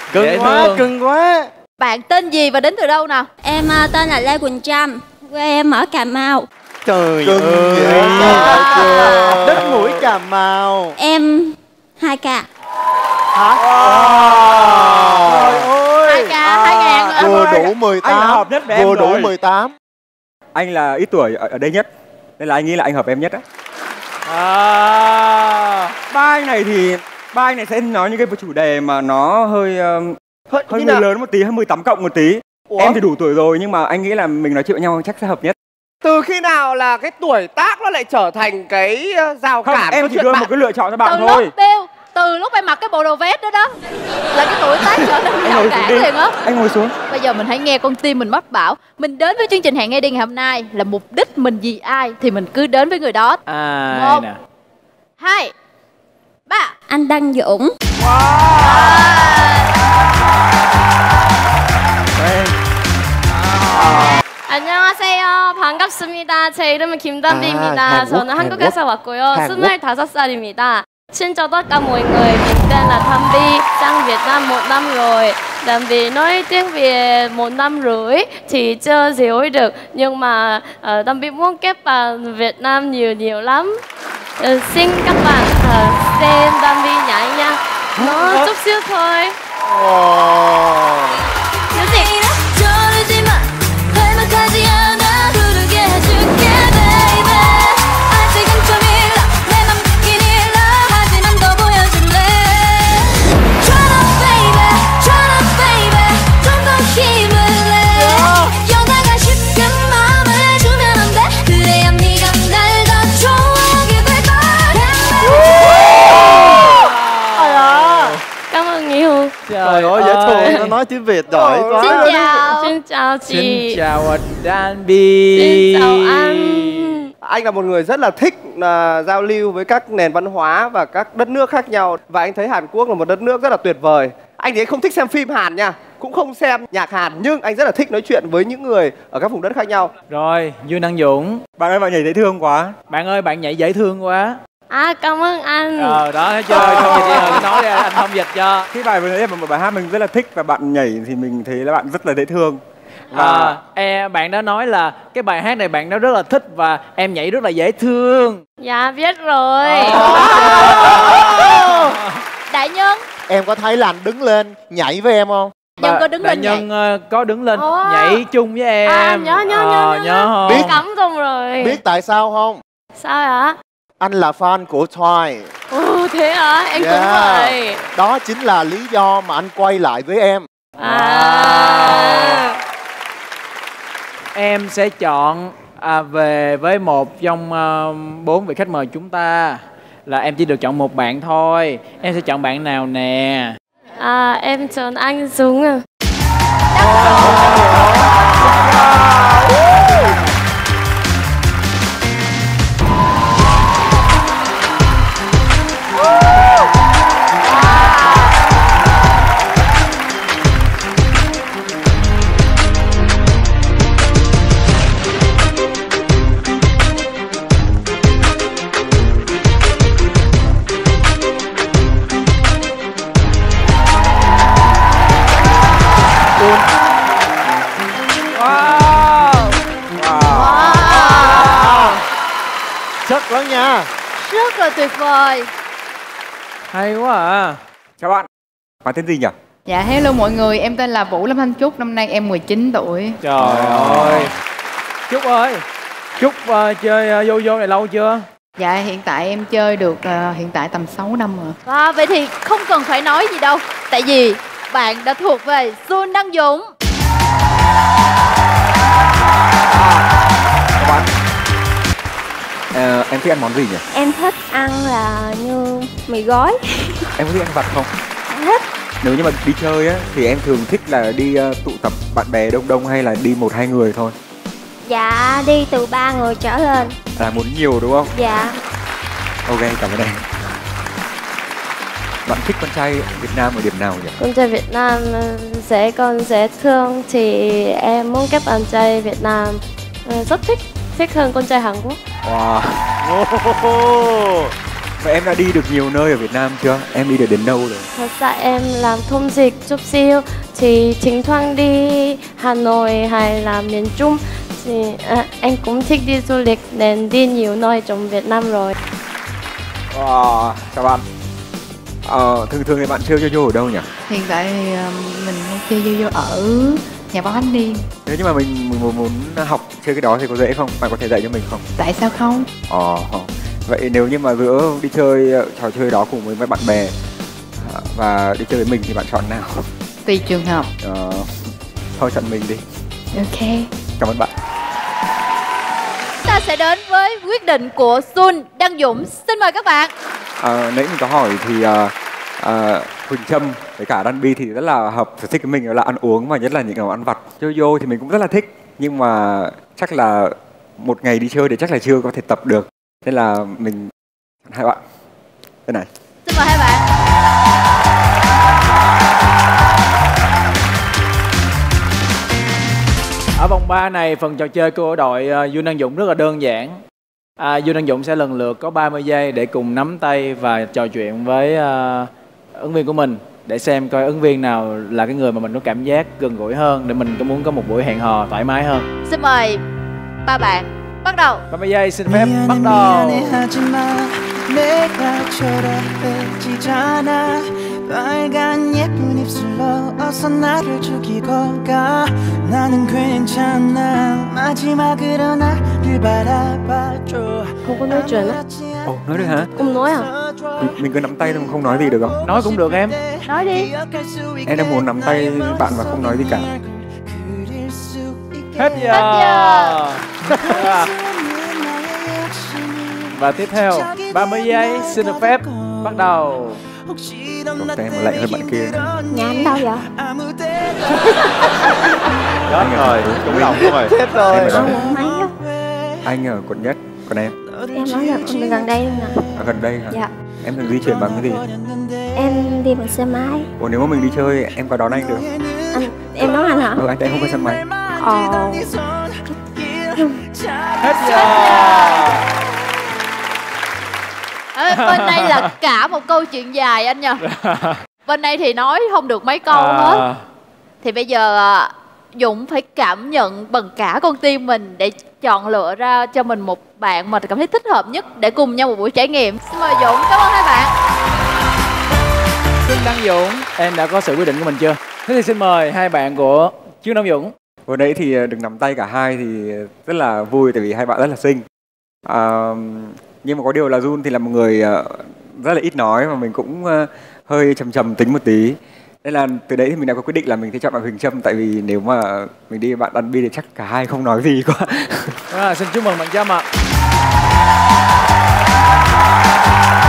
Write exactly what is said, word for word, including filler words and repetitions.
Cưng quá, cưng quá. Bạn tên gì và đến từ đâu nào? Em uh, tên là Lê Quỳnh Trâm, quê em ở Cà Mau. Trời Cưng ơi, à. đất mũi Cà Mau. Em hai k. Hả? Trời ơi. Hai k, hai ngàn. Vừa đủ mười tám. Anh là hợp nhất với em Vừa đủ rồi. mười tám. Anh là ít tuổi ở, ở đây nhất, nên là anh nghĩ là anh hợp em nhất á. À. Ba anh này thì ba anh này sẽ nói những cái chủ đề mà nó hơi um, Hơi, hơi như người nào? lớn một tí, hơi mười tám cộng một tí. Ủa? Em thì đủ tuổi rồi nhưng mà anh nghĩ là mình nói chuyện với nhau chắc sẽ hợp nhất. Từ khi nào là cái tuổi tác nó lại trở thành cái uh, rào Không, cản? em có chỉ chuyện đưa bạn- một cái lựa chọn cho bạn Từ thôi. lúc Bill, từ lúc em mặc cái bộ đồ vest đó đó là cái tuổi tác trở nên Anh rào ngồi cản xuống đi. liền á. Anh ngồi xuống. Bây giờ mình hãy nghe con tim mình mách bảo. Mình đến với chương trình Hẹn Nghe Đi ngày hôm nay là mục đích mình vì ai thì mình cứ đến với người đó. À, Một. nè. Hai, ba. Anh Đăng Dũng. 안녕하세요. 반갑습니다. 제 이름은 김단비입니다. 아, 한국? 저는 한국에서 왔고요. 한국? 스물다섯 살입니다. Xin chào tất cả mọi người, mình tên là Thâm Bi, sang Việt Nam một năm rồi. Làm vì nói tiếng Việt một năm rưỡi thì chưa hiểu được, nhưng mà uh, Thâm Bi muốn kết bạn Việt Nam nhiều nhiều lắm. Uh, xin các bạn uh, xem Thâm Bi nhảy nha. Nó chút xíu thôi. Cái gì? Cảm ơn nhiều. Trời ơi, dễ thương, nó nói tiếng Việt giỏi quá. Xin chào. Xin chào chị. Xin chào anh Danby. Xin chào anh. Anh là một người rất là thích là giao lưu với các nền văn hóa và các đất nước khác nhau. Và anh thấy Hàn Quốc là một đất nước rất là tuyệt vời. Anh thì anh không thích xem phim Hàn nha, cũng không xem nhạc Hàn, nhưng anh rất là thích nói chuyện với những người ở các vùng đất khác nhau. Rồi, Dương Đăng Dũng. Bạn ơi, bạn nhảy dễ thương quá. Bạn ơi, bạn nhảy dễ thương quá. À, cảm ơn anh. Ờ, đó, thấy chưa? Thông dịch đi rồi, cứ nói đi, anh thông dịch cho. Cái bài vừa nãy là một bài hát mình rất là thích và bạn nhảy thì mình thấy là bạn rất là dễ thương. À, em, bạn đã nói là cái bài hát này bạn đã rất là thích và em nhảy rất là dễ thương. Dạ, biết rồi. Đại Nhân, Em có thấy là anh đứng lên nhảy với em không? Nhân có đứng Đại lên Nhân nhảy. ờ, có đứng lên Ồ. nhảy chung với em. À, nhớ, nhớ, Ờ, nhớ, nhớ, nhớ không? Biết. Cảm động rồi. Biết tại sao không? Sao ạ? Anh là fan của Twice. Ồ, thế hả? Em cũng Yeah. vậy. Đó chính là lý do mà anh quay lại với em. À. Em sẽ chọn à, về với một trong ờ, bốn vị khách mời chúng ta là em chỉ được chọn một bạn thôi. Em sẽ chọn bạn nào nè? À, em chọn anh Dũng à. Chất lắm nha. Rất là tuyệt vời. Hay quá à. Chào bạn. Bạn tên gì nhỉ? Dạ hello mọi người, em tên là Vũ Lâm Thanh Trúc, năm nay em mười chín tuổi. Trời ơi. Trúc ơi, Trúc ờ, chơi uh, vô vô này lâu chưa? Dạ hiện tại em chơi được ờ, hiện tại tầm sáu năm rồi. À, vậy thì không cần phải nói gì đâu. Tại vì bạn đã thuộc về Dương Đăng Dũng. Bạn. Ờ, em thích ăn món gì nhỉ? Em thích ăn là như mì gói. Em có thích ăn vặt không? Thích. Nếu như mà đi chơi á thì em thường thích là đi uh, tụ tập bạn bè đông đông hay là đi một hai người thôi? Dạ, đi từ ba người trở lên. Là muốn nhiều đúng không? Dạ. Ok, cảm ơn em. Bạn thích con trai Việt Nam ở điểm nào nhỉ? Con trai Việt Nam dễ con dễ thương thì em muốn kết bạn trai Việt Nam. Rất thích, thích hơn con trai Hàn Quốc. Wow. Vậy em đã đi được nhiều nơi ở Việt Nam chưa? Em đi được đến đâu rồi? Thật ra em làm thông dịch chút xíu thì thỉnh thoảng đi Hà Nội hay là miền Trung thì à, em cũng thích đi du lịch nên đi nhiều nơi trong Việt Nam rồi. Wow, chào bạn. Ờ, thường thường thì bạn chơi yo-yo ở đâu nhỉ? Hiện tại thì ờ, mình hay chơi yo-yo ở nhà văn Ánh Điên. Nếu như mà mình muốn, muốn học chơi cái đó thì có dễ không? Bạn có thể dạy cho mình không? Tại sao không? Ờ, vậy nếu như mà giữa đi chơi trò chơi đó cùng với bạn bè và đi chơi với mình thì bạn chọn nào? Tùy trường hợp. Ờ, thôi chọn mình đi. Ok. Cảm ơn bạn. Ta sẽ đến với quyết định của Sun, Đăng Dũng. Xin mời các bạn. À, nãy mình có hỏi thì à, à, Huỳnh Trâm với cả Đan Bi thì rất là hợp sở thích với mình là ăn uống và nhất là những đồ ăn vặt. Yo-yo thì mình cũng rất là thích nhưng mà chắc là một ngày đi chơi thì chắc là chưa có thể tập được nên là mình hai bạn bên này. Xin mời hai bạn. Ở vòng ba này, phần trò chơi của đội uh, Dương Đăng Dũng rất là đơn giản. À, Dương Đăng Dũng sẽ lần lượt có ba mươi giây để cùng nắm tay và trò chuyện với uh, ứng viên của mình để xem coi ứng viên nào là cái người mà mình có cảm giác gần gũi hơn để mình có muốn có một buổi hẹn hò thoải mái hơn. Xin mời ba bạn bắt đầu. ba mươi giây xin phép bắt đầu. 빨간 예쁜 입술로 어서 나를 죽이고 가 나는 괜찮아 마지막으로 나를 바라봐줘. Không có nói chuyện á? Ồ, nói được hả? Không nói à? Mình, mình cứ nắm tay thôi, không nói gì được không? Nói cũng được em. Nói đi. Em đang muốn nắm tay bạn mà không nói gì cả. Hết giờ. Hết giờ. Và tiếp theo ba mươi giây xin được phép bắt đầu. Còn tay mà lạnh hơn bạn kia. Nhà anh đâu vậy? Chết rồi, trúng lòng luôn rồi. Chết rồi. Em ở đâu? Quận mấy á? Anh ở quận Nhất, còn em? Em ở gần, gần đây luôn nè. Ở gần đây hả? Dạ. Em thường di chuyển bằng cái gì? Em đi bằng xe máy. Ủa nếu mà mình đi chơi em có đón anh được? Anh, em đón anh hả? Ừ, anh tại em không có xe máy. Ồ. Hết giờ. Ê, bên đây là cả một câu chuyện dài anh nha. Bên đây thì nói không được mấy câu À. hết. Thì bây giờ à, Dũng phải cảm nhận bằng cả con tim mình để chọn lựa ra cho mình một bạn mà cảm thấy thích hợp nhất để cùng nhau một buổi trải nghiệm. Xin mời Dũng, cảm ơn hai bạn. Xin Đăng Dũng, em đã có sự quyết định của mình chưa? Thế thì xin mời hai bạn của Dương Đăng Dũng. Vừa nãy thì được nắm tay cả hai thì rất là vui tại vì hai bạn rất là xinh. À, nhưng mà có điều là Jun thì là một người rất là ít nói và mình cũng hơi trầm trầm tính một tí. Nên là từ đấy thì mình đã có quyết định là mình sẽ chọn bạn Huỳnh Trâm tại vì nếu mà mình đi bạn Đan Bi thì chắc cả hai không nói gì quá. À, xin chúc mừng bạn Trâm ạ.